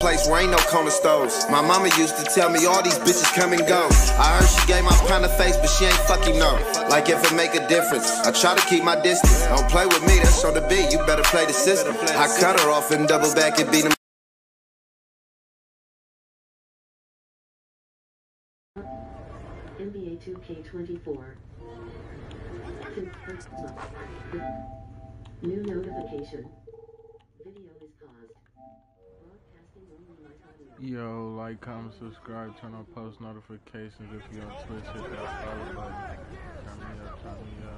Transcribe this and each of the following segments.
place where ain't no corner stores. My mama used to tell me all these bitches come and go. I heard she gave my pound a face, but she ain't fucking no. Like if it make a difference, I try to keep my distance. Don't play with me, that's on the beat, you better play the system. I cut her off and double back and beat him. NBA 2K24. New notification. Video is paused. Broadcasting only live audio. Yo, like, comment, subscribe, turn on post notifications. If you're on Twitch, hit that follow button. Turn me up, turn me up.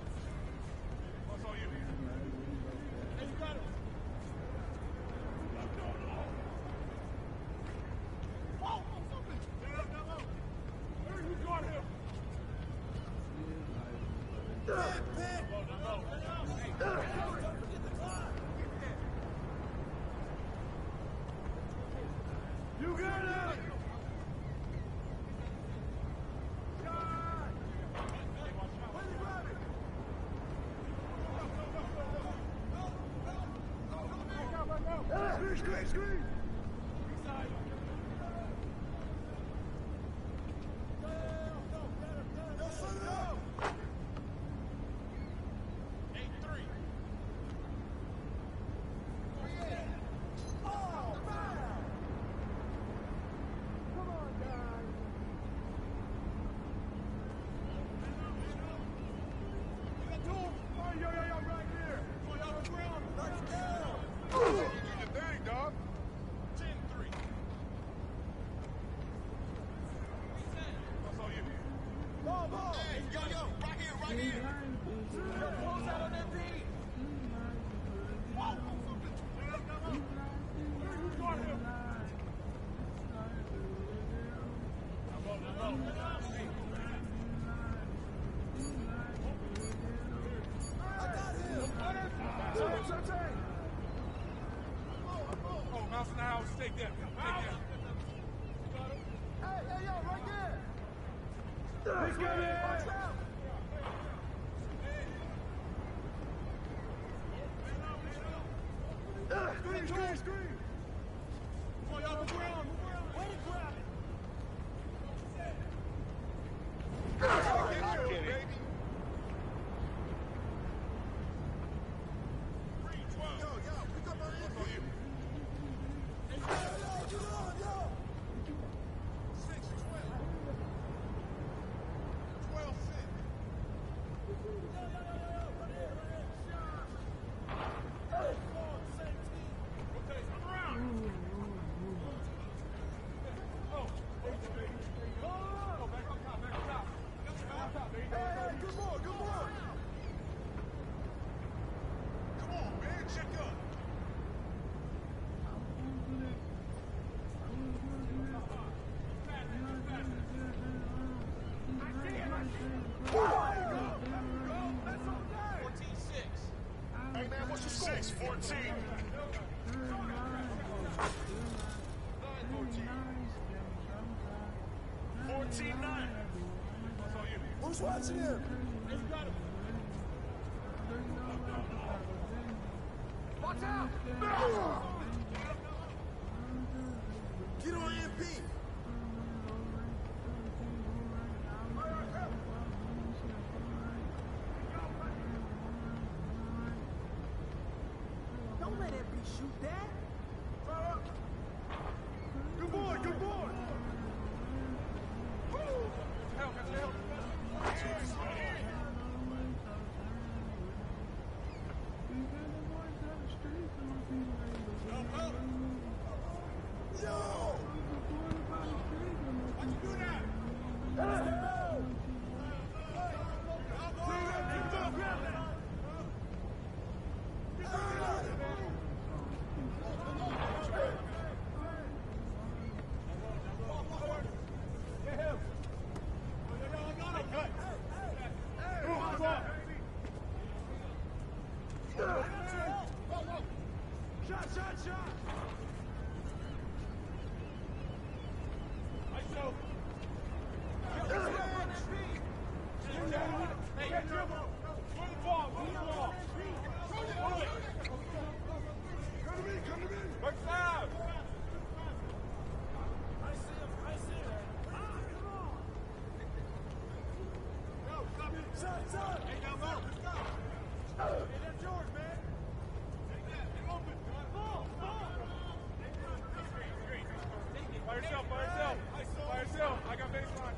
You got it! Screen! Oh, mouse in the house, take that. Hey, yo, right there. He's coming. Screen. Oh, y'all move around. Way to grab it. Hey man, what's your score? 6-14. 14-9. Who's watching him? Watch out! Get on MP. Don't let MP shoot that. Good boy. Help. By yourself, by yourself. By yourself. I got baseline.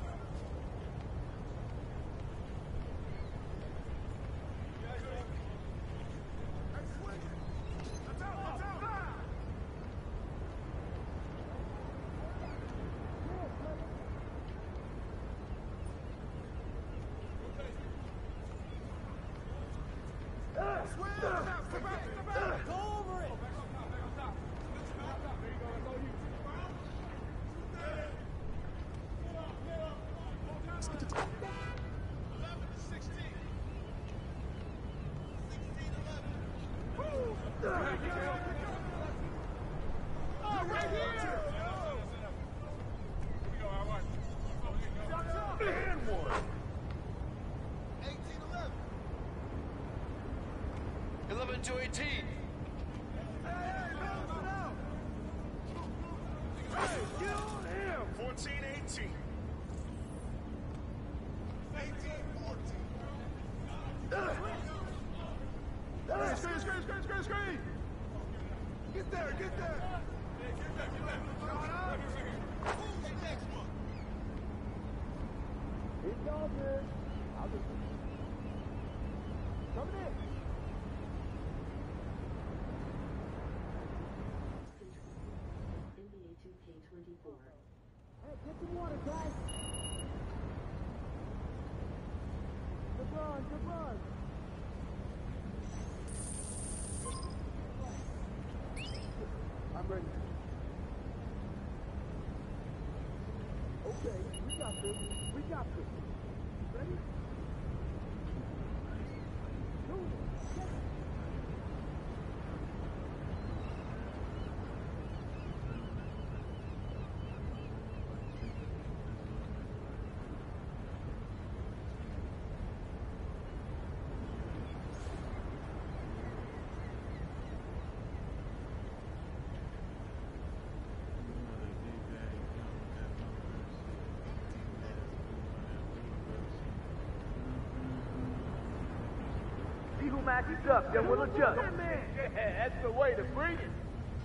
To 18. Hey, get on him! 14, 18. 18, 14. Screen! Get there, get there! Get back. Who's the next one? It's all good. I'll just... Coming in. NBA 2K24. Hey, get some water, guys. Good run. I'm ready. Okay, we got this. Ready? Do it. Get it. See who matches up, then we'll adjust. Yeah, that's the way to bring it.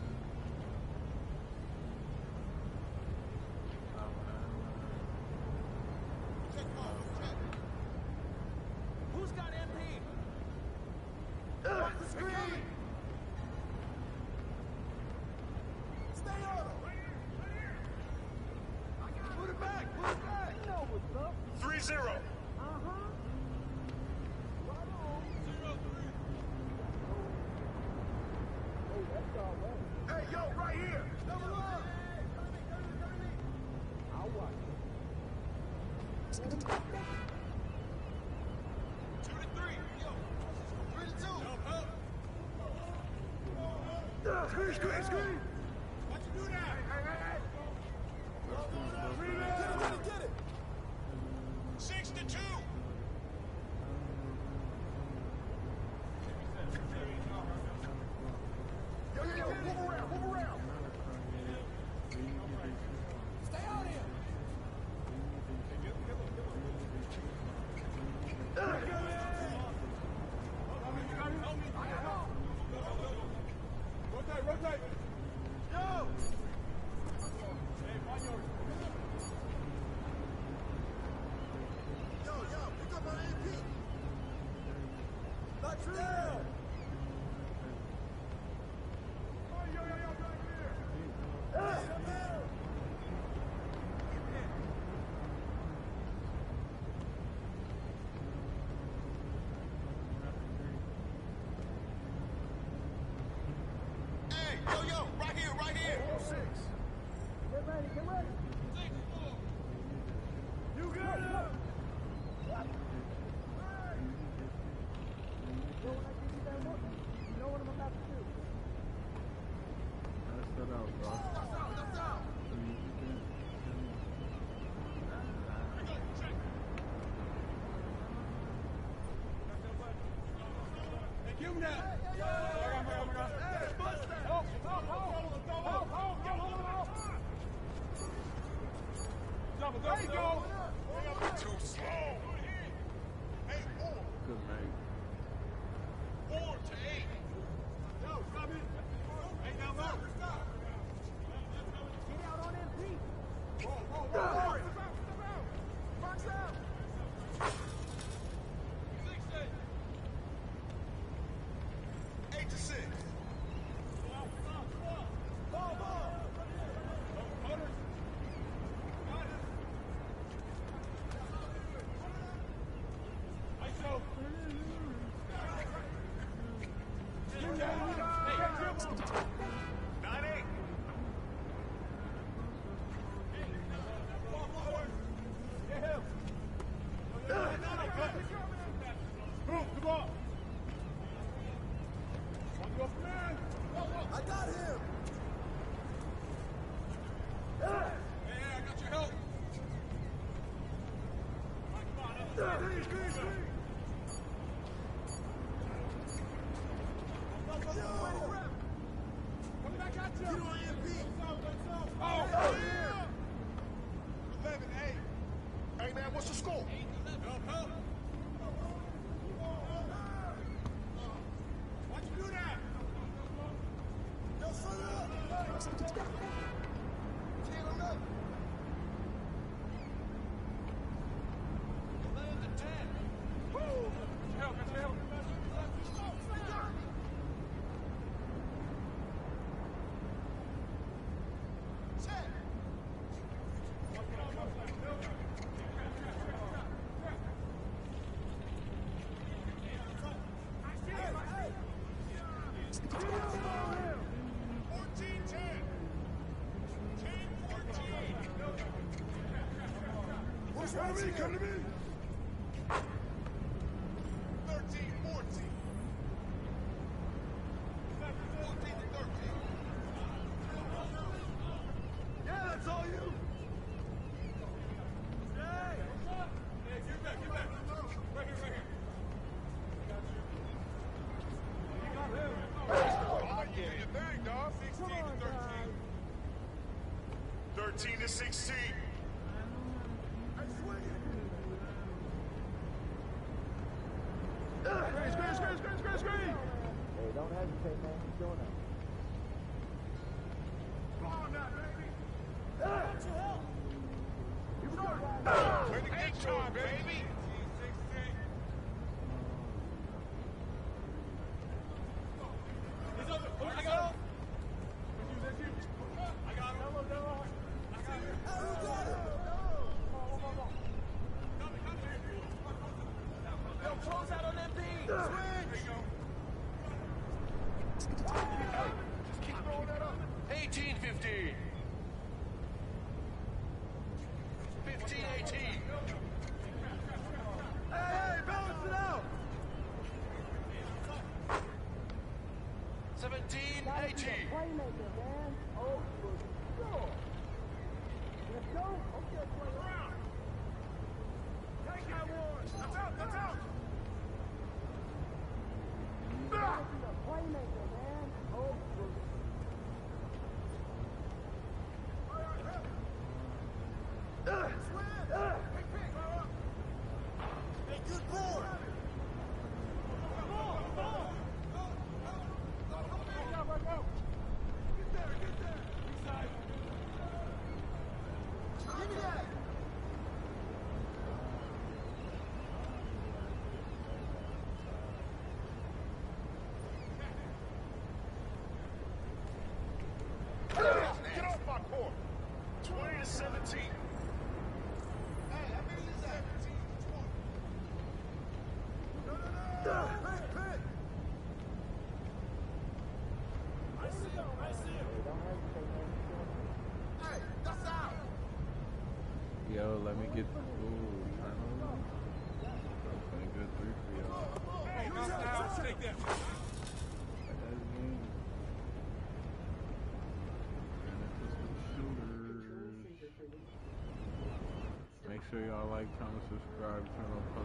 Who's got MP? Off the screen. Stay on him. Put it back. You know what's up. 3-0. Hey, yo, right here. Double up. I'll watch it. 2 to 3. Yo. 3 to 2. Help. Screen. Why'd you do that? Hey. Get it. 6 to 2. Yo, move around. Stay out here. Rotate. Yo. Yo, pick up my AP. Touchdown. Yo, right here. Hey, yo, right here. 6. Get ready. 6-4. You got it. So when I give you that look, you know what I'm about to do. Pass that out, bro. That's out. Hey, give me that. Hey, bust that. Hold. There you go. Too slow. Hey, 4. Good mate. 4 to 8. Yo, stop it. Hey, now look. Get out on MP. Hey man, what's the score? Why'd you do that? Yo, shut up! 10-11. 11-10. Woo! Help, help. Come to me! 13-14. 14-13. Yeah, that's all you! Hey! Hey, get back! Right here. You got him. Oh, yeah, your thing, dog. 16-13. 13-16. Screen! Hey, don't hesitate, man. Keep doing that. Come on now, baby! Ready to get to it, baby! 16. He's over. I got him. That's you. I got him. I got him. Yo, close out on that beam. Switch. 18-15. 15-18. Hey, balance it out. 17-18. Playmaker, man. Oh, for sure. Let's go. Okay, play around. Take that one. That's out. Playmaker, man. Oh, for Hey, good board. Get there. Inside. Give me that. Get off my court. 20-17. Hey, how many is that? 17-20. No. Pick. I see him. don't hesitate, man. Keep doing that. Hey, that's out. Yo, let me get. Ooh, turnover. That's a good three for y'all. Hey, that's out. Take that. That's game. And it's just some shooters. Make sure y'all like, comment, subscribe, turn on post.